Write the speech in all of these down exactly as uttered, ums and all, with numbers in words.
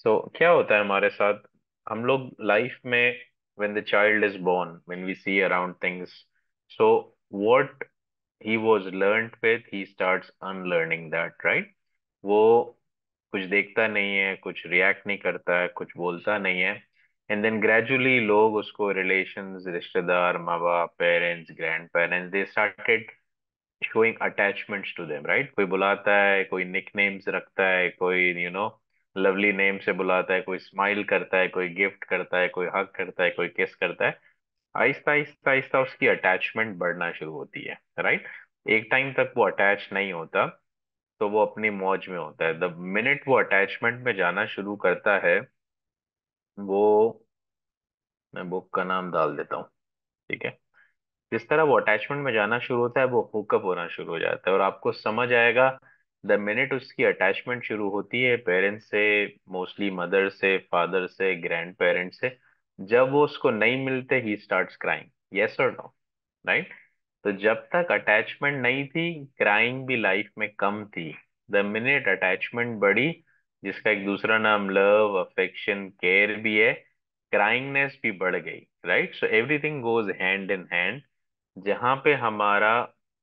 सो so, क्या होता है हमारे साथ? हम लोग लाइफ में when the child is born, when we see around things, so what he was learned with, he starts unlearning that, right? वो कुछ देखता नहीं है, कुछ रिएक्ट नहीं करता है, कुछ बोलता नहीं है, एंड देन ग्रेजुअली लोग उसको रिलेशंस, रिश्तेदार, माँ बाप, parents, grandparents, they started showing attachments to them, right? कोई बुलाता है, कोई निकनेम्स रखता है, कोई यू नो लवली नेम से बुलाता है, कोई स्माइल करता है, कोई गिफ्ट करता है, कोई हग करता है, कोई किस करता है। आहिस्ता आहिस्ता आहिस्ता उसकी अटैचमेंट बढ़ना शुरू होती है, राइट? एक टाइम तक वो अटैच नहीं होता, तो वो अपनी मौज में होता है। द मिनट वो अटैचमेंट में जाना शुरू करता है, वो, मैं बुक का नाम डाल देता हूँ, ठीक है? जिस तरह वो अटैचमेंट में जाना शुरू होता है, वो हुकअप होना शुरू हो जाता है, और आपको समझ आएगा द मिनट उसकी अटैचमेंट शुरू होती है पेरेंट्स से, मोस्टली मदर से, फादर से, ग्रैंड पेरेंट्स से, जब वो उसको नहीं मिलते ही स्टार्ट्स क्राइंग। यस और नो? राइट? तो जब तक अटैचमेंट नहीं थी, क्राइंग भी लाइफ में कम थी। द मिनट अटैचमेंट बढ़ी, जिसका एक दूसरा नाम लव, अफेक्शन, केयर भी है, क्राइंगनेस भी बढ़ गई। Right? So everything goes hand in hand. जहां पे हमारा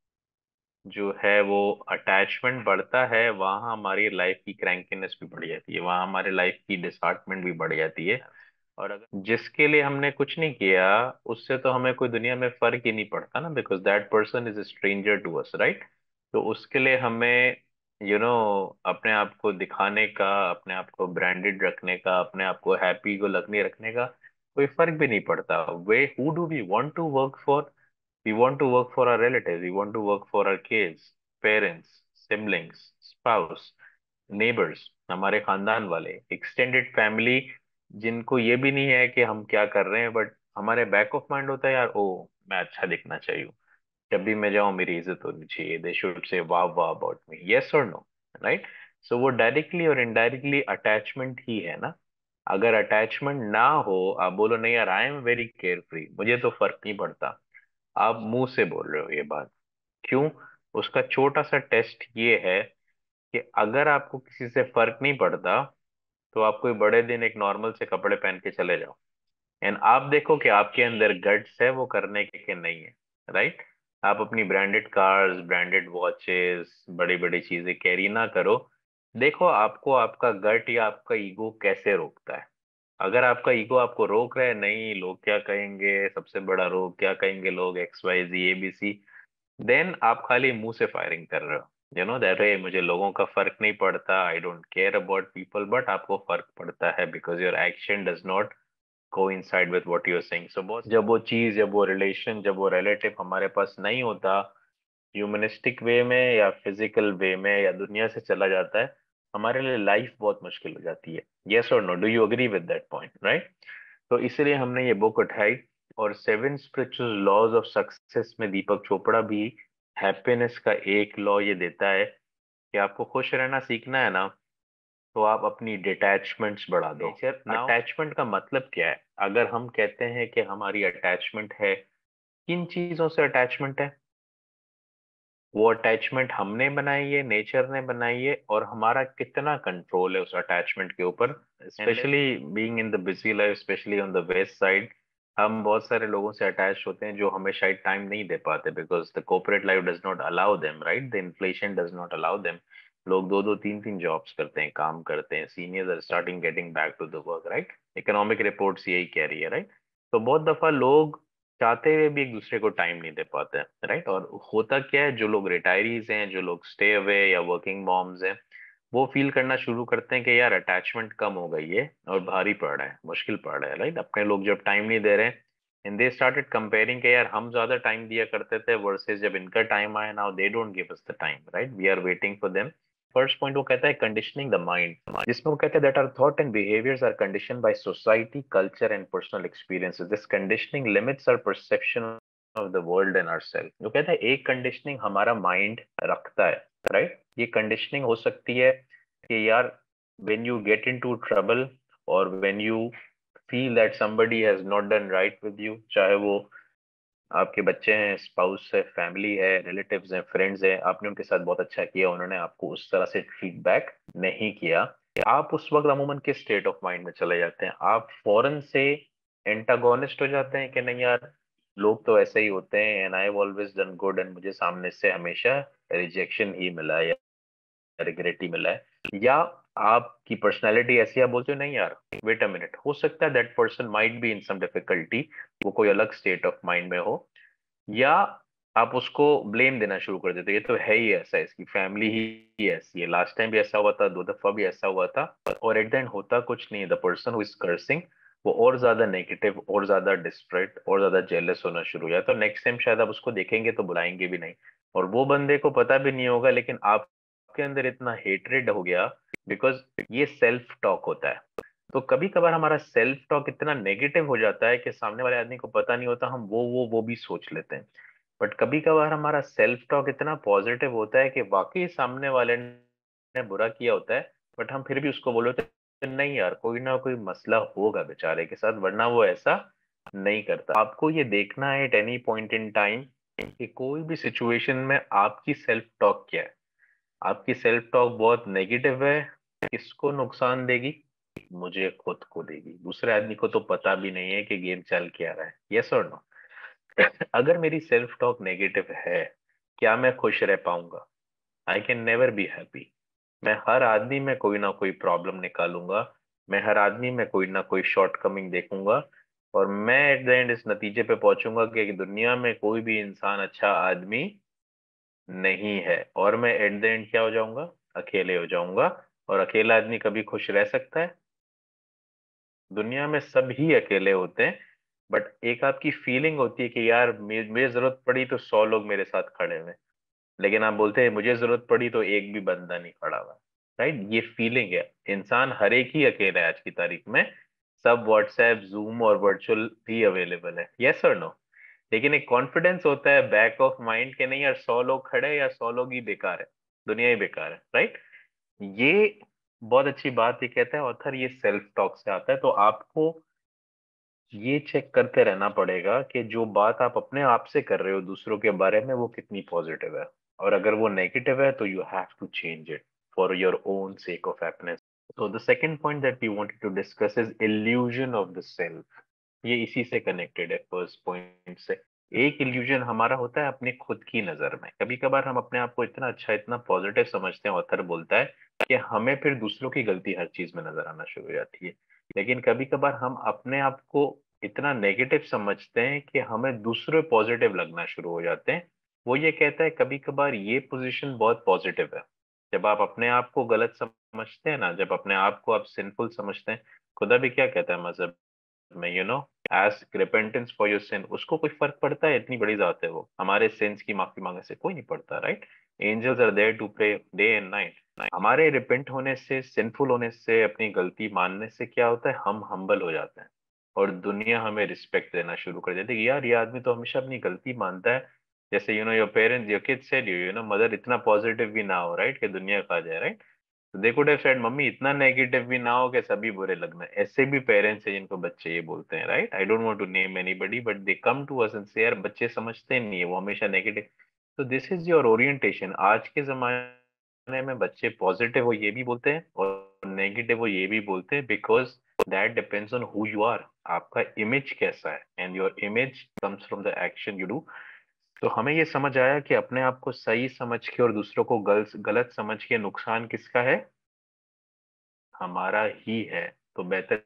जो है वो अटैचमेंट बढ़ता है, वहां हमारी लाइफ की क्रैंकीनेस भी बढ़ जाती है, वहां हमारे लाइफ की डिसहार्टमेंट भी बढ़ जाती है। और अगर जिसके लिए हमने कुछ नहीं किया, उससे तो हमें कोई दुनिया में फर्क ही नहीं पड़ता ना, because that person is a stranger to us, right? तो उसके लिए हमें यू नो अपने आप को दिखाने का, अपने आप को ब्रांडेड रखने का, अपने आप को हैप्पी को लगने रखने का कोई फर्क भी नहीं पड़ता। Way who do we want to work for? We want to work for our relatives. We want to work for our kids, parents, siblings, spouse, neighbors, हमारे खानदान वाले, एक्सटेंडेड फैमिली, जिनको ये भी नहीं है कि हम क्या कर रहे हैं, बट हमारे बैक ऑफ माइंड होता है, यार ओ, मैं अच्छा दिखना चाहिए, जब भी मैं जाऊं मेरी इज्जत होनी चाहिए, दे शुड से वाह वाह अबाउट मी। यस और नो? राइट? सो वो डायरेक्टली और इनडायरेक्टली अटैचमेंट ही है ना। अगर अटैचमेंट ना हो, आप बोलो नहीं यार, I am very carefree, मुझे तो फर्क नहीं पड़ता, आप मुंह से बोल रहे हो ये बात। क्यों? उसका छोटा सा टेस्ट ये है कि अगर आपको किसी से फर्क नहीं पड़ता, तो आप कोई बड़े दिन एक नॉर्मल से कपड़े पहन के चले जाओ, एंड आप देखो कि आपके अंदर गट्स है वो करने के कि नहीं है। राइट? आप अपनी ब्रांडेड कार्स, ब्रांडेड वॉचेस, बड़ी बड़ी चीजें कैरी ना करो, देखो आपको आपका गट या आपका ईगो कैसे रोकता है। अगर आपका ईगो आपको रोक रहा है, नहीं लोग क्या कहेंगे, सबसे बड़ा रोग क्या कहेंगे लोग, X Y Z A B C, then आप खाली मुंह से फायरिंग कर रहे हो। यू नो दैट वे मुझे लोगों का फर्क नहीं पड़ता, I don't care about people, but आपको फर्क पड़ता है because your action does not coincide with what you are saying. So boss, जब वो चीज, जब वो रिलेशन, जब वो रिलेटिव हमारे पास नहीं होता, ह्यूमनिस्टिक वे में या फिजिकल वे में या दुनिया से चला जाता है, हमारे लिए लाइफ बहुत मुश्किल हो जाती है। यस और no? Do you agree with that point? Right? तो इसलिए हमने ये बुक उठाई। और seven spiritual laws of success में दीपक चोपड़ा भी हैप्पीनेस का एक लॉ ये देता है कि आपको खुश रहना सीखना है ना, तो आप अपनी डिटैचमेंट्स बढ़ा दो। नेचर अटैचमेंट का मतलब क्या है? अगर हम कहते हैं कि हमारी अटैचमेंट है, किन चीजों से अटैचमेंट है? वो अटैचमेंट हमने बनाई है, नेचर ने बनाई है, और हमारा कितना कंट्रोल है उस अटैचमेंट के ऊपर। Specially being in the busy life, specially on the west side, हम बहुत सारे लोगों से अटैच होते हैं जो हमें शायद टाइम नहीं दे पाते, because the corporate life does not allow them, right? The inflation does not allow them. लोग दो दो तीन तीन जॉब्स करते हैं, काम करते हैं, seniors are starting getting back to the work, right? Economic reports यही कह रही है, राइट? तो बहुत दफा लोग चाहते हुए भी एक दूसरे को टाइम नहीं दे पाते हैं, राइट? और होता क्या है, जो लोग रिटायरीज हैं, जो लोग स्टे अवे या वर्किंग मॉम्स हैं, वो फील करना शुरू करते हैं कि यार अटैचमेंट कम हो गई है और भारी पड़ रहा है, मुश्किल पड़ रहा है, राइट? अपने लोग जब टाइम नहीं दे रहे हैं, एंड दे स्टार्टेड कंपेयरिंग कि यार हम ज्यादा टाइम दिया करते थे वर्सेस जब इनका टाइम आया, now they don't give us the time, right? We are waiting for them. First point वो कहता है कंडीशनिंग द माइंड, जिसमें वो कहते हैं that our thought and behaviours are conditioned by society, culture and personal experiences. This conditioning limits our perception of the world and ourself. वो कहता है एक कंडीशनिंग हमारा माइंड रखता है, राइट? ये कंडीशनिंग हो सकती है कि यार when you get into trouble, or when you feel that somebody has not done right with you, चाहे वो आपके बच्चे हैं, स्पाउस है, फैमिली है, रिलेटिव्स हैं, फ्रेंड्स हैं, आपने उनके साथ बहुत अच्छा किया, उन्होंने आपको उस तरह से फीडबैक नहीं किया, आप उस वक्त अमूमन किस स्टेट ऑफ माइंड में चले जाते हैं? आप फौरन से एंटागोनिस्ट हो जाते हैं कि नहीं यार, लोग तो ऐसे ही होते हैं, and I have always done good, and मुझे सामने से हमेशा रिजेक्शन ही मिला है या रिग्रेट ही मिला है, या आपकी पर्सनैलिटी ऐसी है, आप बोलते हो नहीं यार वेट अ मिनट, हो सकता है that person might be in some difficulty, वो कोई अलग स्टेट ऑफ माइंड में हो, या आप उसको ब्लेम देना शुरू कर देते हो, ये तो है ही ऐसा, इसकी फैमिली ही ऐसी है, लास्ट टाइम भी ऐसा हुआ था, दो दफा भी ऐसा हुआ था, और एट द एंड होता कुछ नहीं है। The person who is cursing वो और ज्यादा नेगेटिव, और ज्यादा डिस्ट्रैक्ट, और ज्यादा जेलस होना शुरू हो जाता है, तो नेक्स्ट टाइम शायद आप उसको देखेंगे तो बुलाएंगे भी नहीं, और वो बंदे को पता भी नहीं होगा, लेकिन आपके अंदर इतना हेटरेड हो गया, बिकॉज ये सेल्फ टॉक होता है। तो कभी कभार हमारा सेल्फ टॉक इतना नेगेटिव हो जाता है कि सामने वाले आदमी को पता नहीं होता, हम वो वो वो भी सोच लेते हैं। बट कभी कभार हमारा सेल्फ टॉक इतना पॉजिटिव होता है कि वाकई सामने वाले ने बुरा किया होता है, बट हम फिर भी उसको बोले होते हैं, नहीं यार कोई ना कोई मसला होगा बेचारे के साथ, वरना वो ऐसा नहीं करता। आपको ये देखना है at any point in time कि कोई भी सिचुएशन में आपकी सेल्फ टॉक क्या है। आपकी सेल्फ टॉक बहुत नेगेटिव है, किसको नुकसान देगी? मुझे खुद को देगी, दूसरे आदमी को तो पता भी नहीं है कि गेम चल क्या रहा है। यस और नो? अगर मेरी सेल्फ टॉक नेगेटिव है, क्या मैं खुश रह पाऊंगा? I can never be happy. मैं हर आदमी में कोई ना कोई प्रॉब्लम निकालूंगा, मैं हर आदमी में कोई ना कोई शॉर्टकमिंग देखूंगा, और मैं एट द एंड इस नतीजे पे पहुंचूंगा कि दुनिया में कोई भी इंसान अच्छा आदमी नहीं है, और मैं एट द एंड क्या हो जाऊंगा? अकेले हो जाऊंगा। और अकेला आदमी कभी खुश रह सकता है? दुनिया में सब ही अकेले होते हैं, बट एक आपकी फीलिंग होती है कि यार मे- मुझे जरूरत पड़ी तो सौ लोग मेरे साथ खड़े हुए, लेकिन आप बोलते हैं मुझे जरूरत पड़ी तो एक भी बंदा नहीं खड़ा हुआ। राइट? ये फीलिंग है। इंसान हर एक ही अकेला है आज की तारीख में। सब व्हाट्सएप, जूम और वर्चुअल भी अवेलेबल है। यस और नो? लेकिन एक कॉन्फिडेंस होता है बैक ऑफ माइंड के, नहीं यार सौ लोग खड़े हैं या सौ लोग ही बेकार है, दुनिया ही बेकार है। राइट? ये बहुत अच्छी बात ये कहता है ऑथर, ये सेल्फ टॉक से आता है। तो आपको ये चेक करते रहना पड़ेगा कि जो बात आप अपने आप से कर रहे हो दूसरों के बारे में वो कितनी पॉजिटिव है, और अगर वो नेगेटिव है तो you have to change it for your own sake of happiness. So the second point that we wanted to discuss is illusion of the self. ये इसी से कनेक्टेड है फर्स्ट पॉइंट से। एक इल्यूजन हमारा होता है अपने खुद की नजर में। कभी कभार हम अपने आप को इतना अच्छा, इतना पॉजिटिव समझते हैं, ऑथर बोलता है कि हमें फिर दूसरों की गलती हर चीज में नजर आना शुरू हो जाती है। लेकिन कभी कभार हम अपने आप को इतना नेगेटिव समझते हैं कि हमें दूसरे पॉजिटिव लगना शुरू हो जाते हैं। वो ये कहता है कभी कभार ये पोजीशन बहुत पॉजिटिव है। जब आप अपने आप को गलत समझते हैं ना, जब अपने आप को आप सिंफुल समझते हैं, खुदा भी क्या कहता है मजहब में, you know, as repentance for your sin, उसको कोई फर्क पड़ता है? इतनी बड़ी जात है वो, हमारे सिंस की माफी मांगने से कोई नहीं पड़ता। Right? Angels are there to pray day and night. हमारे रिपेंट होने से, सिंफुल होने से, अपनी गलती मानने से क्या होता है? हम हम्बल हो जाते हैं, और दुनिया हमें रिस्पेक्ट देना शुरू कर देती है कि यार ये आदमी तो हमेशा अपनी गलती मानता है। जैसे you know your parents, your kids said you you know mother, इतना पॉजिटिव भी ना हो, राइट, कि दुनिया खा जाए। राइट? तो they could have said mummy इतना नेगेटिव भी ना हो कि सभी बुरे लगना। ऐसे भी पेरेंट्स हैं जिनको बच्चे ये बोलते हैं। Right? I don't want to name anybody, but they come to us and say यार बच्चे समझते नहीं है, वो हमेशा नेगेटिव। तो दिस इज योर ओरिएंटेशन। आज के जमाने में बच्चे पॉजिटिव हो ये भी बोलते हैं, और नेगेटिव हो ये भी बोलते हैं, because that depends on who you are. आपका इमेज कैसा है, and your image comes from the action you do. तो हमें ये समझ आया कि अपने आप को सही समझ के और दूसरों को गलत गलत समझ के नुकसान किसका है? हमारा ही है। तो बेहतर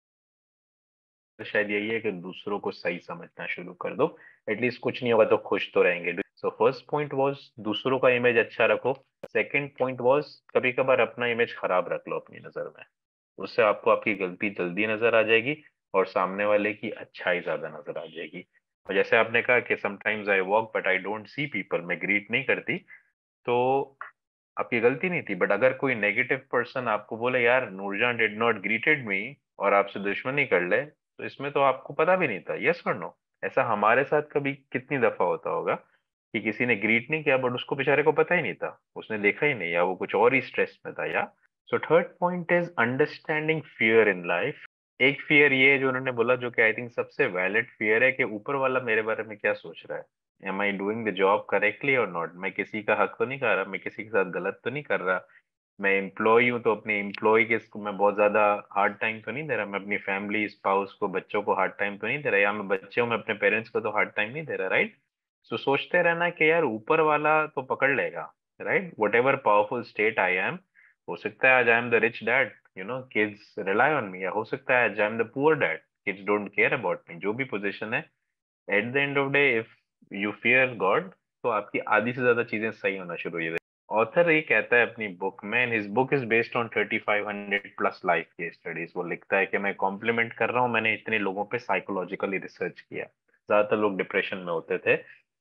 शायद यही है कि दूसरों को सही समझना शुरू कर दो। एटलीस्ट कुछ नहीं होगा तो खुश तो रहेंगे। सो फर्स्ट पॉइंट वाज दूसरों का इमेज अच्छा रखो। सेकंड पॉइंट वाज कभी कभार अपना इमेज खराब रख लो अपनी नजर में। उससे आपको आपकी गलती जल्दी नजर आ जाएगी, और सामने वाले की अच्छाई ज्यादा नजर आ जाएगी। और जैसे आपने कहा कि sometimes I walk but I don't see people, मैं ग्रीट नहीं करती, तो आपकी गलती नहीं थी। बट अगर कोई नेगेटिव पर्सन आपको बोले यार Noorjan did not greeted me, और आपसे दुश्मनी कर ले, तो इसमें तो आपको पता भी नहीं था। यस और नो? ऐसा हमारे साथ कभी कितनी दफा होता होगा कि किसी ने ग्रीट नहीं किया, बट उसको बेचारे को पता ही नहीं था, उसने देखा ही नहीं, या वो कुछ और ही स्ट्रेस में था। या so third point is understanding fear in life. एक फियर ये है जो उन्होंने बोला, जो कि आई थिंक सबसे वैलिड फियर है, कि ऊपर वाला मेरे बारे में क्या सोच रहा है। Am I doing the job correctly और नॉट? मैं किसी का हक तो नहीं खा रहा, मैं किसी के साथ गलत तो नहीं कर रहा, मैं एम्प्लॉय हूँ तो अपने एम्प्लॉय के इसको मैं बहुत ज्यादा हार्ड टाइम तो नहीं दे रहा, मैं अपनी फैमिली स्पाउस को बच्चों को हार्ड टाइम तो नहीं दे रहा, या मैं बच्चे हूँ मैं अपने पेरेंट्स को तो हार्ड टाइम नहीं दे रहा, राइट। सो सोचते रहना कि यार ऊपर वाला तो पकड़ लेगा, right. Whatever powerful state I am, हो सकता है आज I am the rich dad, you know kids rely on me, या हो सकता है आज I am the poor dad, kids don't care about me, जो भी पोजिशन है। At the end of day if you fear God, तो आपकी आधी से ज्यादा चीजें सही होना शुरू हो जाएगी। ऑथर ये कहता है अपनी बुक में, and his book is based on thirty five hundred plus life case studies, वो लिखता है कि मैं कॉम्प्लीमेंट कर रहा हूँ, मैंने इतने लोगों पे साइकोलॉजिकली रिसर्च किया, ज्यादातर लोग डिप्रेशन में होते थे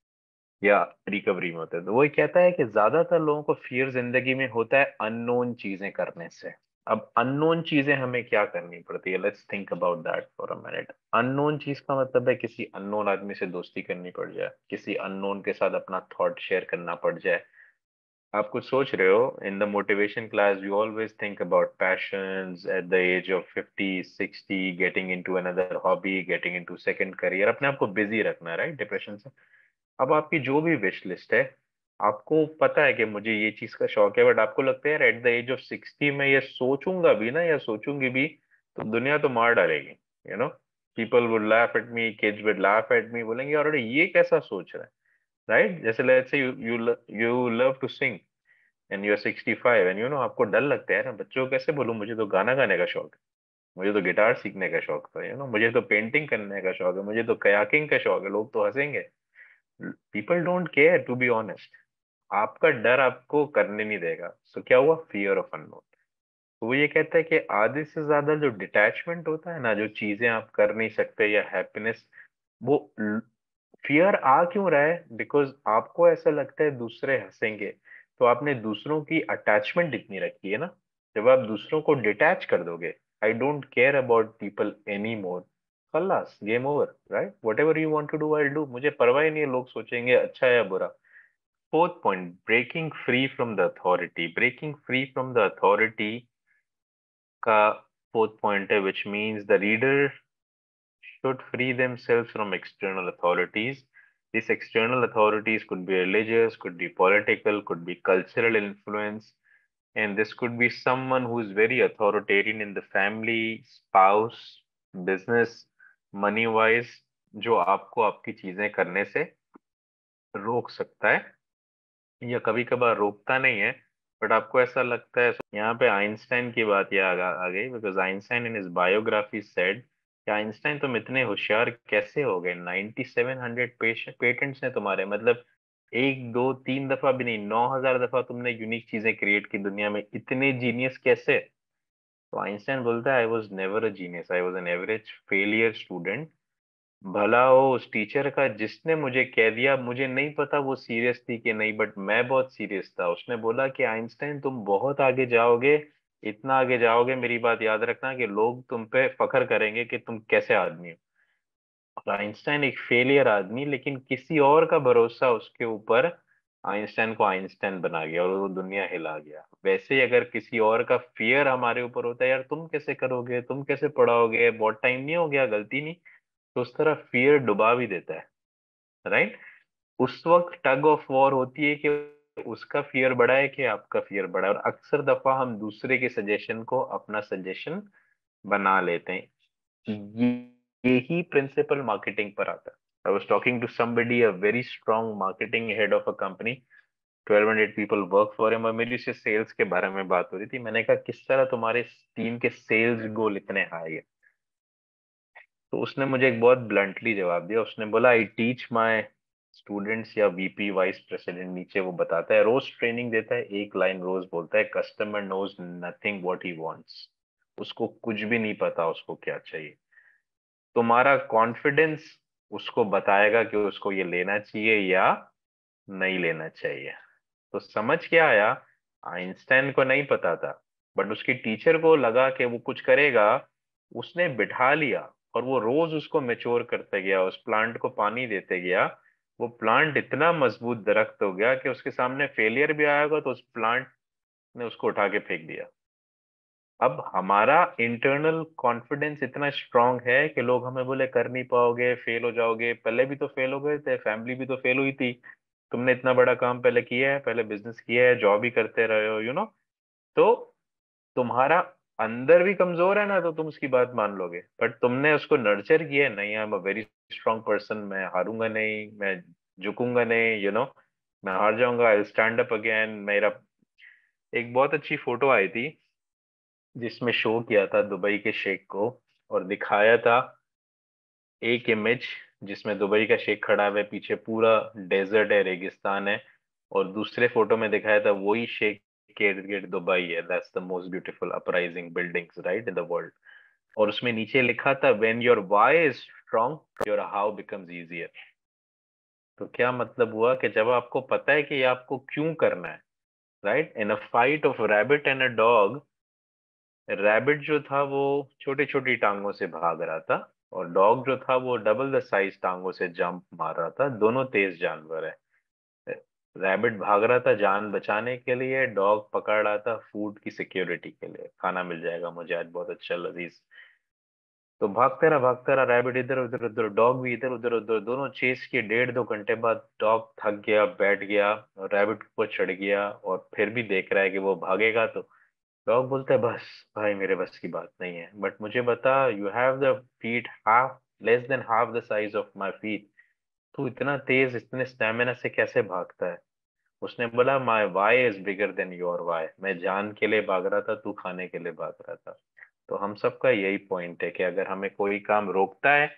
या रिकवरी में होते थे। तो वो ये कहता है कि ज्यादातर लोगों को फियर जिंदगी में होता है अननोन चीजें करने से। अब अननोन चीजें हमें क्या करनी पड़ती है, let's think about that for a minute. Unknown चीज का मतलब है किसी अननोन आदमी से दोस्ती करनी पड़ जाए, किसी अननोन के साथ अपना थॉट शेयर करना पड़ जाए। आप कुछ सोच रहे हो, in the motivation class we always think about passions at the age of fifty sixty, getting into another hobby, getting into second career, अपने आप को बिजी रखना, राइट, डिप्रेशन से। अब आपकी जो भी विश लिस्ट है, आपको पता है कि मुझे ये चीज का शौक है, बट आपको लगता है यार at the age of sixty में ये सोचूंगा भी ना या सोचूंगी भी तो दुनिया तो मार डालेगी, you know, people would laugh at me, kids would laugh at me, बोलेंगे और ये कैसा सोच रहा है, राइट। जैसे let's say you you you love to sing and you are sixty five and you know, आपको डर लगता है ना, बच्चों को कैसे बोलूं, मुझे तो गाना गाने का शौक है, मुझे तो गिटार सीखने का शौक था, यू नो, मुझे तो पेंटिंग करने का शौक है, मुझे तो कयाकिंग का शौक है, लोग तो हंसेंगे। People don't care, to be honest. आपका डर आपको करने नहीं देगा। सो so, क्या हुआ, फियर ऑफ अननोन। तो वो ये कहता है कि आधे से ज्यादा जो डिटैचमेंट होता है ना, जो चीजें आप कर नहीं सकते या हैप्पीनेस, वो फियर आ क्यों रहा है, बिकॉज आपको ऐसा लगता है दूसरे हंसेंगे, तो आपने दूसरों की अटैचमेंट इतनी रखी है ना। जब आप दूसरों को डिटैच कर दोगे, I don't care about people any more, खल्लास, game over, right, whatever you want to do I do, मुझे परवाह ही नहीं है लोग सोचेंगे अच्छा या बुरा। Fourth point, breaking free from the authority. Breaking free from the authority का फोर्थ पॉइंट है, which means the reader should free themselves from external authorities. These external authorities could be religious, could be political, could be cultural influence, and this could be someone who is very authoritarian in the family, spouse, business, money wise, जो आपको आपकी चीजें करने से रोक सकता है या कभी कभार रोकता नहीं है, बट आपको ऐसा लगता है। यहाँ पे आइंस्टाइन की बात याद आ आ गई, because Einstein in his biography said कि आइंस्टाइन तुम इतने होशियार कैसे हो गए, नाइन्टी सेवन हंड्रेड पेटेंट्स हैं तुम्हारे, मतलब एक दो तीन दफा भी नहीं, नौ हजार दफा तुमने यूनिक चीजें क्रिएट की दुनिया में, इतने जीनियस कैसे। तो आइंस्टाइन बोलता है, I was never a genius, I was an average failure student. भला हो उस टीचर का जिसने मुझे कह दिया, मुझे नहीं पता वो सीरियस थी कि नहीं, बट मैं बहुत सीरियस था। उसने बोला कि आइंस्टाइन तुम बहुत आगे जाओगे, इतना आगे जाओगे, मेरी बात याद रखना कि लोग तुम पे फखर करेंगे कि तुम कैसे आदमी हो। और आइंस्टाइन एक फेलियर आदमी, लेकिन किसी और का भरोसा उसके ऊपर आइंस्टाइन को आइंस्टाइन बना गया और वो दुनिया हिला गया। वैसे ही अगर किसी और का फियर हमारे ऊपर होता है, यार तुम कैसे करोगे, तुम कैसे पढ़ाओगे, बहुत टाइम नहीं हो गया, गलती नहीं, तो उस तरह फियर डुबा भी देता है, राइट। उस वक्त टग ऑफ वॉर होती है कि उसका फियर बड़ा है कि आपका फियर बड़ा है, और अक्सर दफा हम दूसरे के सजेशन को अपना सजेशन बना लेते हैं। ये यही प्रिंसिपल मार्केटिंग पर आता है। I was talking to somebody, a very strong marketing head of a company, twelve hundred people work for him, और मेरी से सेल्स के बारे में बात हो रही थी। मैंने कहा किस तरह तुम्हारे टीम के सेल्स गोल इतने हाई है। तो उसने मुझे एक बहुत ब्लंटली जवाब दिया, उसने बोला, आई टीच माई स्टूडेंट्स या वीपी वाइस प्रेसिडेंट, नीचे वो बताता है, रोज ट्रेनिंग देता है, एक लाइन रोज बोलता है, customer knows nothing what he wants. उसको कुछ भी नहीं पता उसको क्या चाहिए। तुम्हारा कॉन्फिडेंस उसको बताएगा कि उसको ये लेना चाहिए या नहीं लेना चाहिए। तो समझ क्या आया, आइंस्टाइन को नहीं पता था, बट उसकी टीचर को लगा कि वो कुछ करेगा, उसने बिठा लिया, और वो रोज उसको मेच्योर करते गया, उस प्लांट को पानी देते गया। वो प्लांट इतना मजबूत दरख्त हो गया कि उसके सामने फेलियर भी आएगा तो उस प्लांट ने उसको उठा के फेंक दिया। अब हमारा इंटरनल कॉन्फिडेंस इतना स्ट्रांग है कि लोग हमें बोले कर नहीं पाओगे, फेल हो जाओगे, पहले भी तो फेल हो गए थे, फैमिली भी तो फेल हुई थी, तुमने इतना बड़ा काम पहले किया है, पहले बिजनेस किया है, जॉब ही करते रहे हो, यू नो। तो तुम्हारा अंदर भी कमजोर है ना, तो तुम उसकी बात मान लोगे, बट तुमने उसको नर्चर किया है, नहीं I am a very strong person, मैं हारूंगा नहीं, मैं झुकूंगा नहीं, यू you नो know, मैं हार जाऊंगा, आई स्टैंड अप अगेन। मेरा एक बहुत अच्छी फोटो आई थी जिसमें शो किया था दुबई के शेख को, और दिखाया था एक इमेज जिसमें दुबई का शेख खड़ा हुआ है, पीछे पूरा डेजर्ट है, रेगिस्तान है, और दूसरे फोटो में दिखाया था वही शेख के इर्द गिर्द दुबई है, that's the most beautiful uprising buildings right in the world. और उसमें नीचे लिखा था when your why is strong your how becomes easier. तो क्या मतलब हुआ कि जब आपको पता है कि ये आपको क्यों करना है, right, in a fight of rabbit and a dog, rabbit जो था वो छोटी छोटी टांगों से भाग रहा था, और डॉग जो था वो डबल द साइज टांगों से जंप मार रहा था, दोनों तेज जानवर है। रैबिट भाग रहा था जान बचाने के लिए, डॉग पकड़ रहा था फूड की सिक्योरिटी के लिए, खाना मिल जाएगा मुझे आज बहुत अच्छा लजीज। तो भागते रहा भागते रहा रैबिट, इधर उधर उधर, डॉग भी इधर उधर उधर, दोनों चेस किए। डेढ़ दो घंटे बाद डॉग थक गया, बैठ गया, और रैबिट ऊपर चढ़ गया, और फिर भी देख रहा है कि वो भागेगा। तो डॉग बोलता है बस भाई मेरे बस की बात नहीं है, बट मुझे बता, you have the feet half less than half the size of my feet, तू इतना तेज इतने स्टेमिना से कैसे भागता है? उसने बोला my why is bigger than your why, मैं जान के लिए भाग रहा था, तू खाने के लिए भाग रहा था। तो हम सबका यही पॉइंट है कि अगर हमें कोई काम रोकता है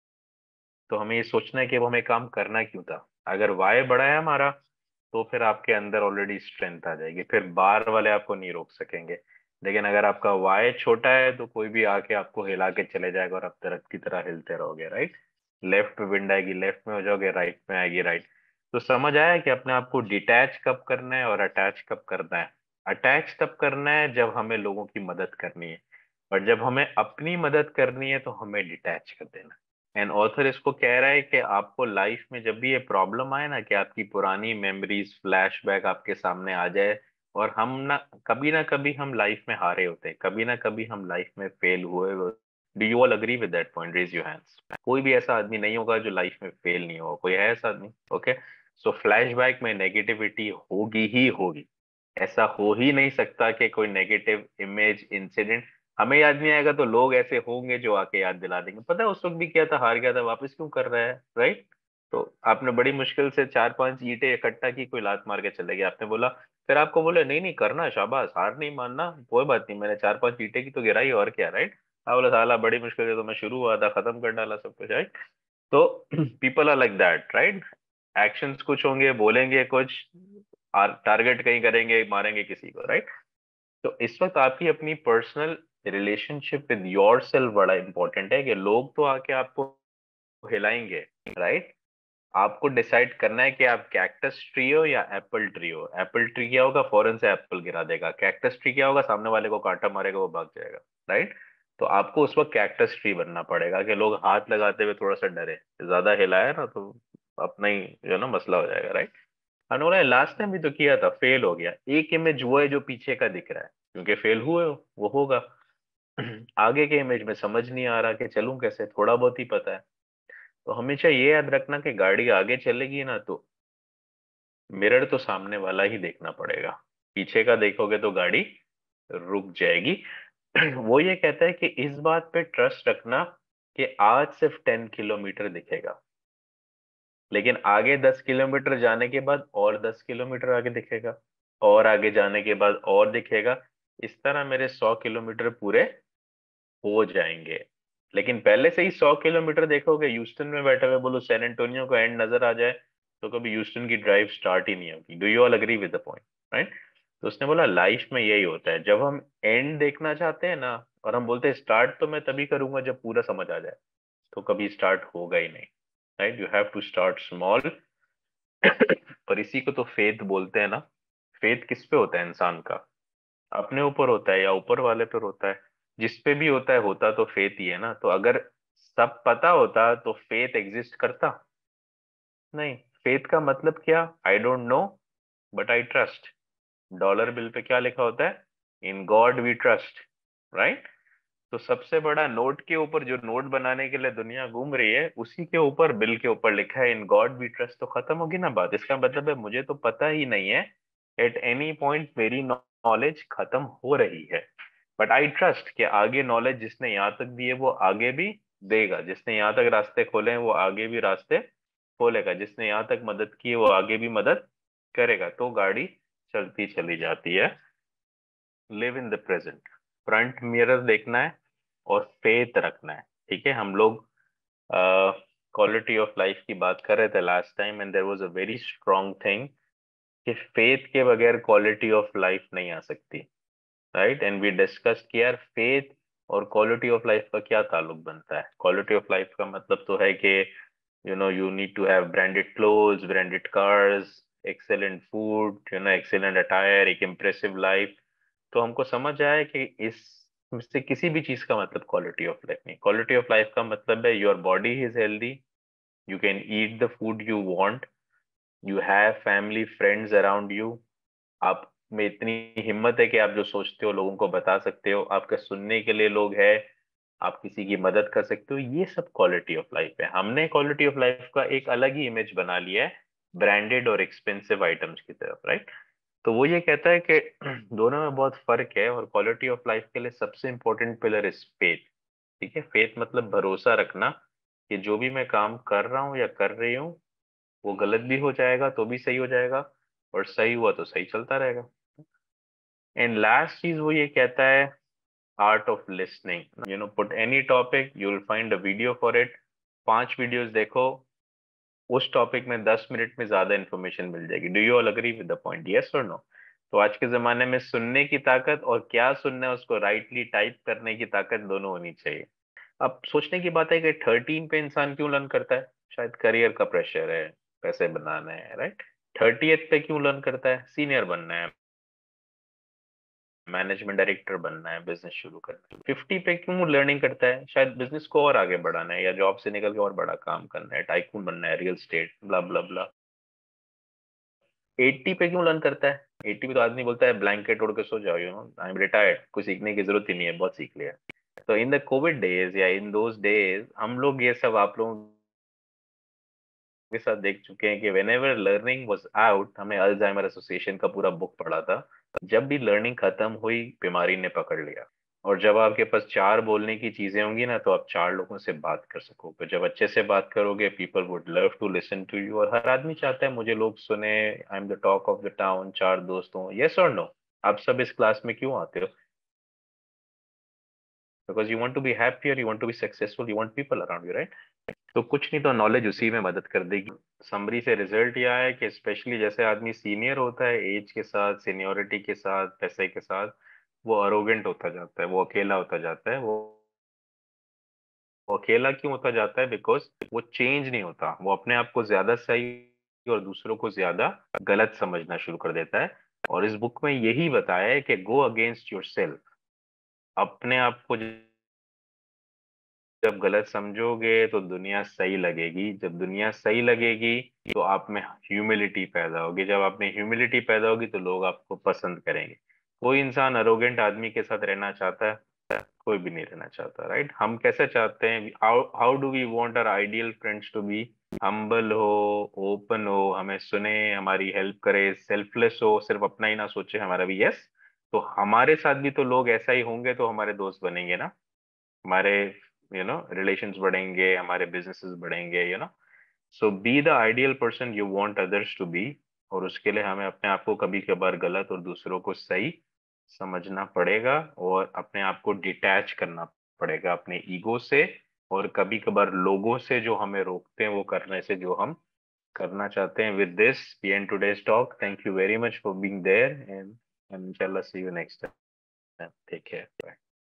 तो हमें ये सोचना है कि वो हमें काम करना क्यों था। अगर वाई बड़ा है हमारा, तो फिर आपके अंदर ऑलरेडी स्ट्रेंथ आ जाएगी, फिर बाहर वाले आपको नहीं रोक सकेंगे। लेकिन अगर आपका वाई छोटा है तो कोई भी आके आपको हिला के चले जाएगा, और आप दरख्त की तरह हिलते रहोगे, राइट। लेफ्ट में विंड आएगी लेफ्ट में हो जाओगे, राइट में आएगी राइट। तो समझ आया कि अपने आप को डिटैच कब करना है और अटैच कब करना है। अटैच तब करना है जब हमें लोगों की मदद करनी है, और जब हमें अपनी मदद करनी है तो हमें डिटैच कर देना। एंड ऑथर इसको कह रहा है कि आपको लाइफ में जब भी ये प्रॉब्लम आए ना, कि आपकी पुरानी मेमोरीज फ्लैशबैक आपके सामने आ जाए, और हम ना कभी ना कभी हम लाइफ में हारे होते हैं, कभी ना कभी हम लाइफ में फेल हुए। Do you all agree with that point? Raise your hands. कोई भी ऐसा आदमी नहीं होगा जो लाइफ में फेल नहीं होगा, कोई है ऐसा आदमी? ओके, सो फ्लैशबैक में नेगेटिविटी होगी ही होगी। ऐसा हो ही नहीं सकता कि कोई नेगेटिव इमेज इंसिडेंट हमें याद नहीं आएगा, तो लोग ऐसे होंगे जो आके याद दिला देंगे, पता है उस वक्त भी क्या था, हार गया था, वापस क्यों कर रहा है, राइट। तो आपने बड़ी मुश्किल से चार पांच ईंटें इकट्ठा की, कोई लात मार के चले गया, आपने बोला, फिर आपको बोले नहीं नहीं करना, शाबाश, हार नहीं मानना, कोई बात नहीं, मैंने चार पांच ईंटें की तो गिराई, और क्या, राइट। हाँ बोला साला बड़ी मुश्किल से तो मैं शुरू हुआ था, खत्म कर डाला सब कुछ, राइट। तो people are like that, right. Actions कुछ होंगे, बोलेंगे कुछ, टारगेट कहीं करेंगे, मारेंगे किसी को, राइट। तो इस वक्त आपकी अपनी personal relationship with yourself बड़ा इंपॉर्टेंट है, कि लोग तो आके आपको हिलाएंगे, राइट। आपको डिसाइड करना है कि आप कैक्टस ट्री हो या एप्पल ट्री हो। एप्पल ट्री क्या होगा, फौरन से एप्पल गिरा देगा। कैक्टस ट्री क्या होगा, सामने वाले को कांटा मारेगा, वो भाग जाएगा, राइट। तो आपको उस वक्त कैक्टस ट्री बनना पड़ेगा, कि लोग हाथ लगाते हुए थोड़ा सा डरे, ज्यादा हिलाया ना तो अपना ही जो है ना मसला हो जाएगा, राइट। उन्होंने लास्ट टाइम भी तो किया था, फेल हो गया। एक इमेज वो है जो पीछे का दिख रहा है, क्योंकि फेल हुए हो वो होगा। आगे के इमेज में समझ नहीं आ रहा कि चलूं कैसे, थोड़ा बहुत ही पता है। तो हमेशा ये याद रखना कि गाड़ी आगे चलेगी ना, तो मिरर तो सामने वाला ही देखना पड़ेगा, पीछे का देखोगे तो गाड़ी रुक जाएगी। वो ये कहता है कि इस बात पे ट्रस्ट रखना कि आज सिर्फ टेन किलोमीटर दिखेगा, लेकिन आगे दस किलोमीटर जाने के बाद और दस किलोमीटर आगे दिखेगा, और आगे जाने के बाद और दिखेगा। इस तरह मेरे सौ किलोमीटर पूरे हो जाएंगे। लेकिन पहले से ही सौ किलोमीटर देखोगे, ह्यूस्टन में बैठे हुए बोलो सैन एंटोनियो को एंड नजर आ जाए, तो कभी ह्यूस्टन की ड्राइव स्टार्ट ही नहीं होगी। Do you all agree with the point, right. तो उसने बोला लाइफ में यही होता है, जब हम एंड देखना चाहते हैं ना, और हम बोलते हैं स्टार्ट तो मैं तभी करूंगा जब पूरा समझ आ जाए, तो कभी स्टार्ट होगा ही नहीं, right. You have to start small. और इसी को तो फेथ बोलते हैं ना। फेथ किस पे होता है इंसान का? अपने ऊपर होता है या ऊपर वाले पर होता है? जिस पे भी होता है, होता तो फेथ ही है ना। तो अगर सब पता होता तो फेथ एग्जिस्ट करता? नहीं। फेथ का मतलब क्या? I don't know but I trust. Dollar bill पे क्या लिखा होता है? In God we trust, right. तो सबसे बड़ा नोट के ऊपर, जो नोट बनाने के लिए दुनिया घूम रही है, उसी के ऊपर, बिल के ऊपर लिखा है इन गॉड वी ट्रस्ट। तो खत्म होगी ना बात। इसका मतलब है मुझे तो पता ही नहीं है एट एनी पॉइंट मेरी नॉलेज खत्म हो रही है, बट आई ट्रस्ट कि आगे नॉलेज जिसने यहाँ तक दी है वो आगे भी देगा, जिसने यहाँ तक रास्ते खोले हैं वो आगे भी रास्ते खोलेगा, जिसने यहाँ तक मदद की है वो आगे भी मदद करेगा। तो गाड़ी चलती चली जाती है। Live in the present, front mirror देखना है और फेथ रखना है। ठीक है, हम लोग क्वालिटी ऑफ लाइफ की बात कर रहे थे last time, and there was a very strong thing कि फेथ के बगैर क्वालिटी ऑफ लाइफ नहीं आ सकती। राइट, एंड वी डिस्कस कि यार फेथ और क्वालिटी ऑफ लाइफ का क्या ताल्लुक बनता है। क्वालिटी ऑफ लाइफ का मतलब तो है कि you know you need to have branded clothes, branded cars, excellent food, you know excellent attire, एक इम्प्रेसिव लाइफ। तो हमको समझ आया कि इस से किसी भी चीज का मतलब क्वालिटी ऑफ लाइफ नहीं। क्वालिटी ऑफ लाइफ का मतलब है your body is healthy, you can eat the food you want, you have family friends around you, आप में इतनी हिम्मत है कि आप जो सोचते हो लोगों को बता सकते हो, आपका सुनने के लिए लोग हैं, आप किसी की मदद कर सकते हो। ये सब क्वालिटी ऑफ लाइफ है। हमने क्वालिटी ऑफ लाइफ का एक अलग ही इमेज बना लिया है ब्रांडेड और एक्सपेंसिव आइटम्स की तरफ। राइट, तो वो ये कहता है कि दोनों में बहुत फर्क है, और क्वालिटी ऑफ लाइफ के लिए सबसे इंपॉर्टेंट पिलर इज फेथ। ठीक है, फेथ मतलब भरोसा रखना कि जो भी मैं काम कर रहा हूँ या कर रही हूँ वो गलत भी हो जाएगा तो भी सही हो जाएगा, और सही हुआ तो सही चलता रहेगा। एंड लास्ट चीज वो ये कहता है art of listening. You know put any topic you will find a video for it. पांच वीडियोस देखो, उस टॉपिक में दस मिनट में ज्यादा इंफॉर्मेशन मिल जाएगी। Do you all agree with the point, yes और नो? तो आज के जमाने में सुनने की ताकत और क्या सुनना है उसको राइटली टाइप करने की ताकत दोनों होनी चाहिए। अब सोचने की बात है कि थर्टीन पे इंसान क्यों लर्न करता है? शायद करियर का प्रेशर है, पैसे बनाना है। राइट, थर्टीएथ पे क्यों लर्न करता है? सीनियर बनना है, मैनेजमेंट डायरेक्टर बनना है, बिजनेस शुरू करना है। फिफ्टी पे क्यों लर्निंग करता है? शायद बिजनेस को और आगे बढ़ाना है, या जॉब से निकल के और बड़ा काम करना है, टाइकून बनना है, real estate, blah blah blah. Eighty पे क्यों लर्न करता है? एट्टी पे तो आदमी बोलता है ब्लैंकेट ओढ़ के सो जाओ, you know I am retired, कुछ सीखने की जरूरत ही नहीं है, बहुत सीख लिया। तो इन द कोविड डेज या इन दोज डेज हम लोग ये सब आप लोगों के साथ देख चुके हैं कि whenever learning was out, हमने अल्जाइमर एसोसिएशन का पूरा बुक पढ़ा था, जब भी लर्निंग खत्म हुई बीमारी ने पकड़ लिया। और जब आपके पास चार बोलने की चीजें होंगी ना, तो आप चार लोगों से बात कर सकोगे। जब अच्छे से बात करोगे, people would love to listen to you, और हर आदमी चाहता है मुझे लोग सुने, I am the talk of the town, चार दोस्त हों। यस और नो? आप सब इस क्लास में क्यों आते हो? Because you want to be happier, you want to be successful, you want people around you, right? तो कुछ नहीं तो नॉलेज उसी में मदद कर देगी। समरी से रिजल्ट यह है कि स्पेशली जैसे आदमी सीनियर होता है, एज के साथ, सीनियोरिटी के साथ, पैसे के साथ, वो अरोगेंट होता जाता है, वो अकेला होता जाता है। वो वो अकेला क्यों होता जाता है? बिकॉज वो चेंज नहीं होता, वो अपने आप को ज्यादा सही और दूसरों को ज्यादा गलत समझना शुरू कर देता है। और इस बुक में यही बताया है कि गो अगेंस्ट योर सेल्फ। अपने आप को जब गलत समझोगे तो दुनिया सही लगेगी, जब दुनिया सही लगेगी तो आप में ह्यूमिलिटी पैदा होगी, जब आप में ह्यूमिलिटी पैदा होगी तो लोग आपको पसंद करेंगे। कोई इंसान अरोगेंट आदमी के साथ रहना चाहता है? कोई भी नहीं रहना चाहता। राइट, हम कैसे चाहते हैं? How how do we want our ideal friends to be? Humble हो, ओपन हो, हमें सुने, हमारी हेल्प करे, सेल्फलेस हो, सिर्फ अपना ही ना सोचे हमारा भी। यस, तो हमारे साथ भी तो लोग ऐसा ही होंगे तो हमारे दोस्त बनेंगे ना, हमारे यू नो रिलेशंस बढ़ेंगे, हमारे बिजनेसेस बढ़ेंगे, you know. So be the ideal person you want others to be. और उसके लिए हमें अपने आप को कभी कभार गलत और दूसरों को सही समझना पड़ेगा, और अपने आप को डिटैच करना पड़ेगा अपने ईगो से, और कभी कभार लोगों से जो हमें रोकते हैं वो करने से जो हम करना चाहते हैं। With this we end today's talk. Thank you very much for being there, and इंशाल्लाह see you next time. Take care, bye.